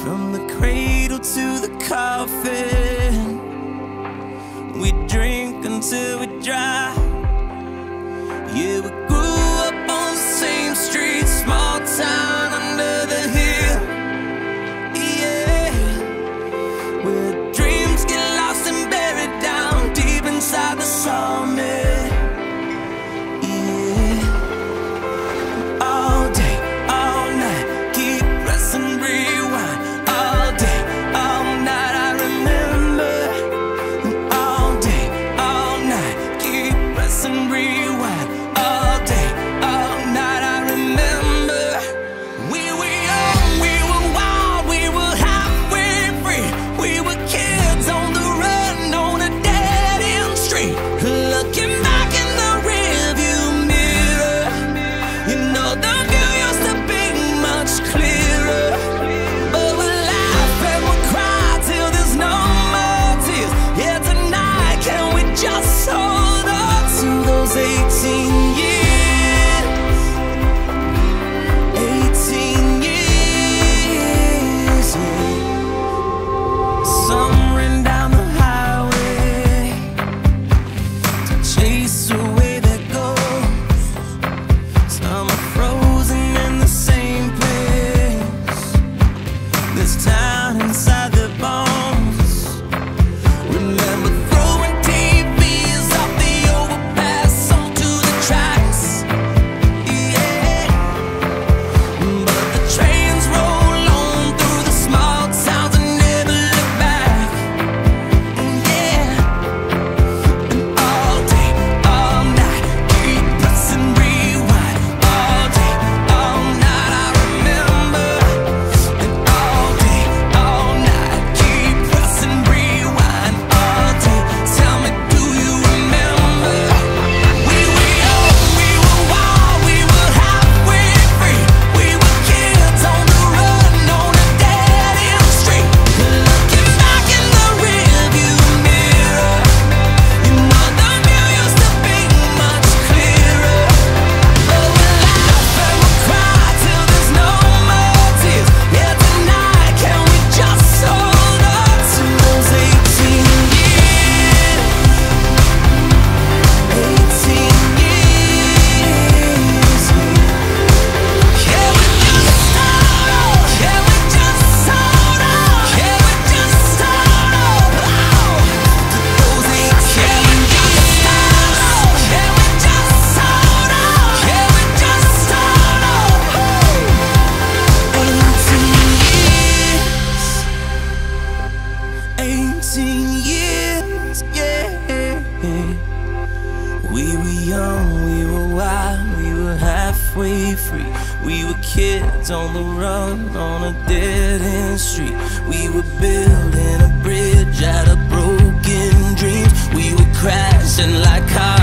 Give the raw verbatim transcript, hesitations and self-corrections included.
From the cradle to the coffin, we drink until we dry. Yeah, we grew up on the same street, small town under the hill. Yeah, where dreams get lost and buried down deep inside the sawmill. Yeah, all day, all night, keep pressing rewind. All day, all night, I remember. All day, all night, keep pressing rewind. All day, all night, I remember. We were young, we were wild, we were halfway free. We were kids on the run on a dead-end street. Looking back in the rearview mirror, you know the view used to be much clearer. But we laugh and we cry till there's no more tears. Yeah, tonight can we just hold on to those eighteen years? eighteen years, yeah. Some ran down the highway to chase away their ghosts. Some are frozen in the same place, this town inside their bones. Remember throwing T Vs off the overpass onto the tracks. Yeah, but the trains roll on through the small towns and never look back. Yeah, and all day, all night, keep pressing rewind. All day, all night, I remember. And all day, all night, keep pressing rewind. All day, tell me, do you remember? We were young, we were wild, we were halfway free. We were kids on the run on a dead-end street. Looking back in the rearview mirror, you know the view used to be much clearer. But we laugh and we cry till there's no more tears. Yeah, tonight can we just hold on to those eighteen years? eighteen years, yeah. Yeah, we just hold on. Yeah, we just hold on. Yeah, we just hold on. Oh, to those eighteen years. Yeah, we just hold on. Yeah, we just hold on. eighteen years, yeah. We were young, we were wild, we were halfway free. We were kids on the run on a dead-end street. We were building a bridge out of broken dreams. We were crashing like cars